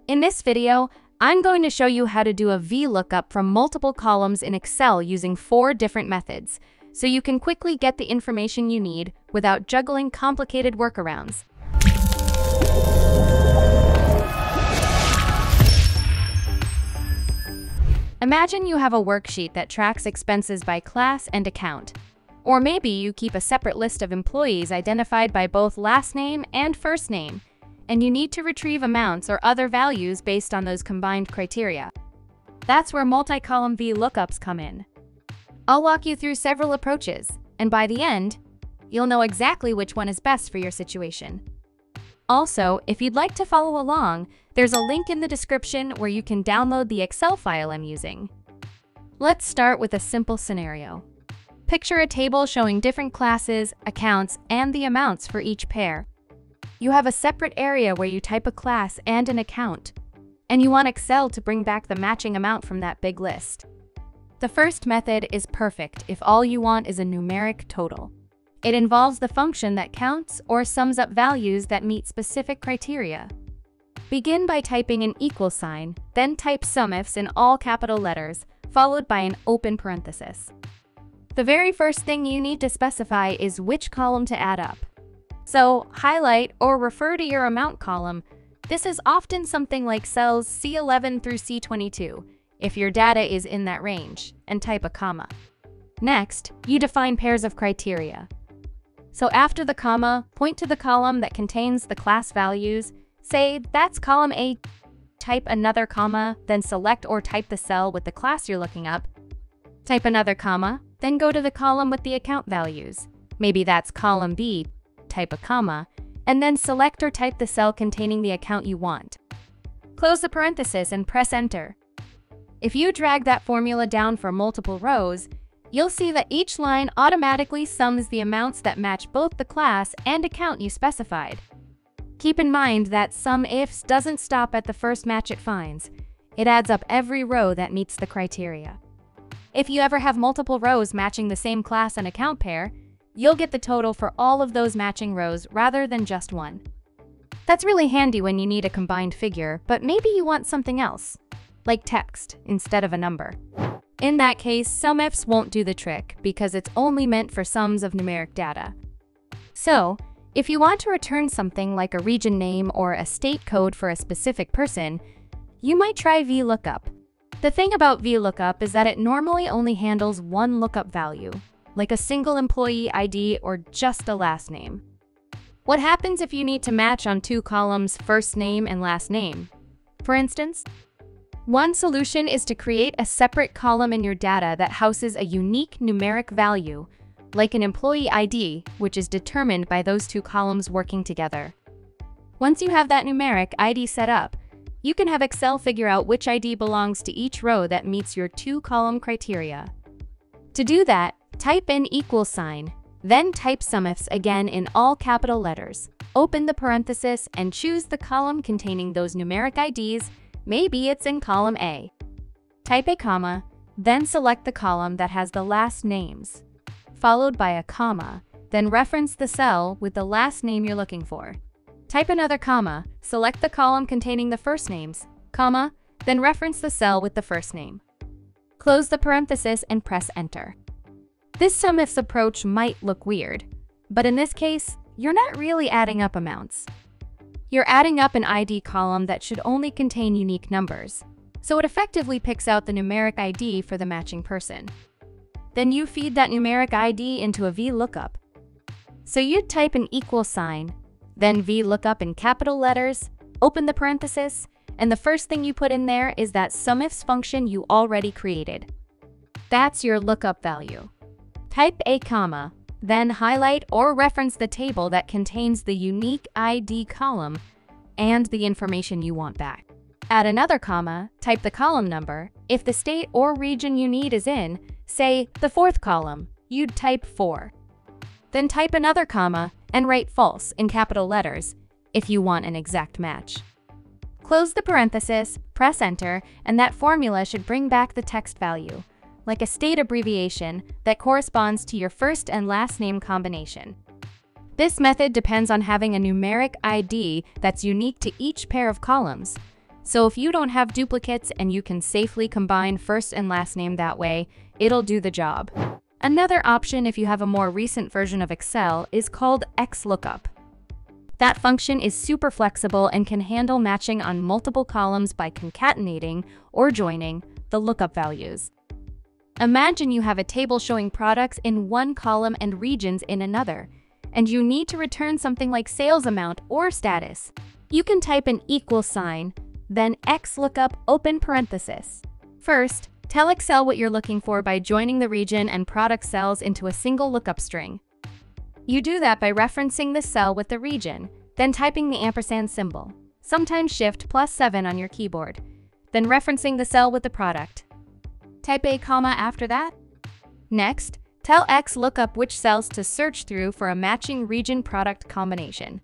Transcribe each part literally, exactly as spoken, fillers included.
In this video, I'm going to show you how to do a VLOOKUP from multiple columns in Excel using four different methods, so you can quickly get the information you need without juggling complicated workarounds. Imagine you have a worksheet that tracks expenses by class and account. Or maybe you keep a separate list of employees identified by both last name and first name, and you need to retrieve amounts or other values based on those combined criteria. That's where multi-column VLOOKUPs come in. I'll walk you through several approaches, and by the end, you'll know exactly which one is best for your situation. Also, if you'd like to follow along, there's a link in the description where you can download the Excel file I'm using. Let's start with a simple scenario. Picture a table showing different classes, accounts, and the amounts for each pair. You have a separate area where you type a class and an account, and you want Excel to bring back the matching amount from that big list. The first method is perfect if all you want is a numeric total. It involves the function that counts or sums up values that meet specific criteria. Begin by typing an equal sign, then type SUMIFS in all capital letters, followed by an open parenthesis. The very first thing you need to specify is which column to add up. So, highlight or refer to your amount column. This is often something like cells C eleven through C twenty-two, if your data is in that range, and type a comma. Next, you define pairs of criteria. So after the comma, point to the column that contains the class values. Say, that's column A. Type another comma, then select or type the cell with the class you're looking up. Type another comma, then go to the column with the account values. Maybe that's column B. Type a comma, and then select or type the cell containing the account you want. Close the parenthesis and press enter. If you drag that formula down for multiple rows, you'll see that each line automatically sums the amounts that match both the class and account you specified. Keep in mind that SUMIFS doesn't stop at the first match it finds. It adds up every row that meets the criteria. If you ever have multiple rows matching the same class and account pair, you'll get the total for all of those matching rows rather than just one. That's really handy when you need a combined figure, but maybe you want something else, like text instead of a number. In that case, SUMIFS won't do the trick because it's only meant for sums of numeric data. So, if you want to return something like a region name or a state code for a specific person, you might try VLOOKUP. The thing about VLOOKUP is that it normally only handles one lookup value, like a single employee I D or just a last name. What happens if you need to match on two columns, first name and last name? For instance, one solution is to create a separate column in your data that houses a unique numeric value, like an employee I D, which is determined by those two columns working together. Once you have that numeric I D set up, you can have Excel figure out which I D belongs to each row that meets your two-column criteria. To do that, type in equal sign, then type SUMIFS again in all capital letters. Open the parenthesis and choose the column containing those numeric I Ds. Maybe it's in column A. Type a comma, then select the column that has the last names, followed by a comma, then reference the cell with the last name you're looking for. Type another comma, select the column containing the first names, comma, then reference the cell with the first name. Close the parenthesis and press enter. This SUMIFS approach might look weird, but in this case, you're not really adding up amounts. You're adding up an I D column that should only contain unique numbers, so it effectively picks out the numeric I D for the matching person. Then you feed that numeric I D into a VLOOKUP. So you'd type an equal sign, then VLOOKUP in capital letters, open the parenthesis, and the first thing you put in there is that SUMIFS function you already created. That's your lookup value. Type a comma, then highlight or reference the table that contains the unique I D column and the information you want back. Add another comma, type the column number. If the state or region you need is in, say, the fourth column, you'd type four. Then type another comma and write false in capital letters if you want an exact match. Close the parenthesis, press enter, and that formula should bring back the text value, like a state abbreviation that corresponds to your first and last name combination. This method depends on having a numeric I D that's unique to each pair of columns, So if you don't have duplicates and you can safely combine first and last name that way, it'll do the job. Another option if you have a more recent version of Excel is called XLOOKUP. That function is super flexible and can handle matching on multiple columns by concatenating or joining the lookup values. Imagine you have a table showing products in one column and regions in another, and you need to return something like sales amount or status. You can type an equal sign, then XLOOKUP open parenthesis. First, tell Excel what you're looking for by joining the region and product cells into a single lookup string. You do that by referencing the cell with the region, then typing the ampersand symbol, sometimes Shift plus seven on your keyboard, then referencing the cell with the product. Type a comma after that. Next, tell XLOOKUP which cells to search through for a matching region-product combination.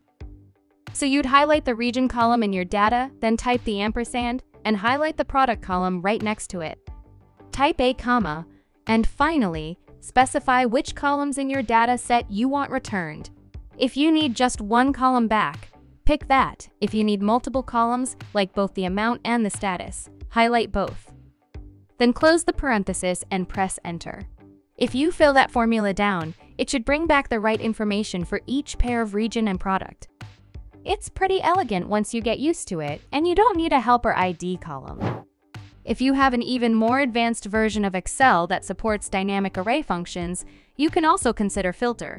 So you'd highlight the region column in your data, then type the ampersand, and highlight the product column right next to it. Type a comma, and finally, specify which columns in your data set you want returned. If you need just one column back, pick that. If you need multiple columns, like both the amount and the status, highlight both. Then close the parenthesis and press Enter. If you fill that formula down, it should bring back the right information for each pair of region and product. It's pretty elegant once you get used to it, and you don't need a helper I D column. If you have an even more advanced version of Excel that supports dynamic array functions, you can also consider filter.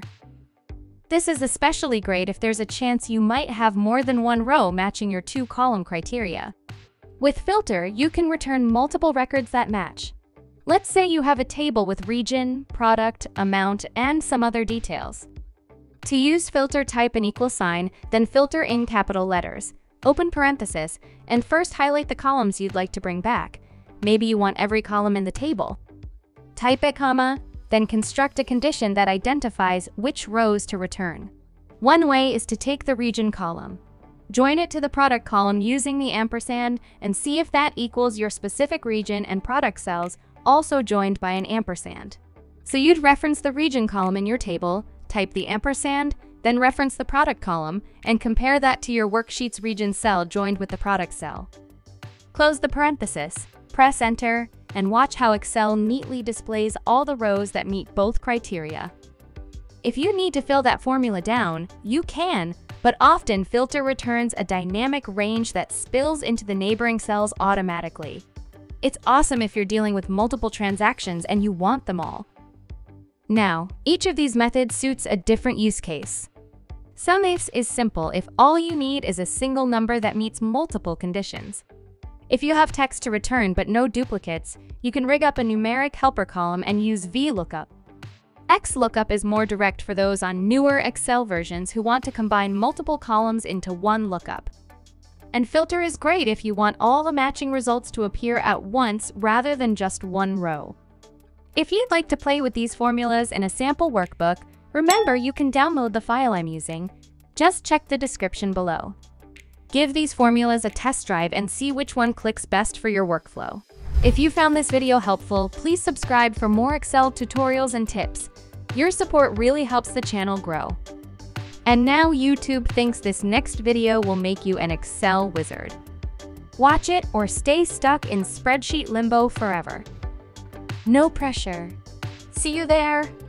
This is especially great if there's a chance you might have more than one row matching your two-column criteria. With filter, you can return multiple records that match. Let's say you have a table with region, product, amount, and some other details. To use filter, type an equal sign, then filter in capital letters, open parenthesis, and first highlight the columns you'd like to bring back. Maybe you want every column in the table. Type a comma, then construct a condition that identifies which rows to return. One way is to take the region column, join it to the product column using the ampersand, and see if that equals your specific region and product cells also joined by an ampersand. So you'd reference the region column in your table, type the ampersand, then reference the product column, and compare that to your worksheet's region cell joined with the product cell. Close the parenthesis, press Enter, and watch how Excel neatly displays all the rows that meet both criteria. If you need to fill that formula down, you can, but often filter returns a dynamic range that spills into the neighboring cells automatically. It's awesome if you're dealing with multiple transactions and you want them all. Now, each of these methods suits a different use case. SUMIFS is simple if all you need is a single number that meets multiple conditions. If you have text to return but no duplicates, you can rig up a numeric helper column and use VLOOKUP. XLOOKUP is more direct for those on newer Excel versions who want to combine multiple columns into one lookup. And filter is great if you want all the matching results to appear at once rather than just one row. If you'd like to play with these formulas in a sample workbook, remember you can download the file I'm using. Just check the description below. Give these formulas a test drive and see which one clicks best for your workflow. If you found this video helpful, please subscribe for more Excel tutorials and tips. Your support really helps the channel grow. And now YouTube thinks this next video will make you an Excel wizard. Watch it or stay stuck in spreadsheet limbo forever. No pressure. See you there!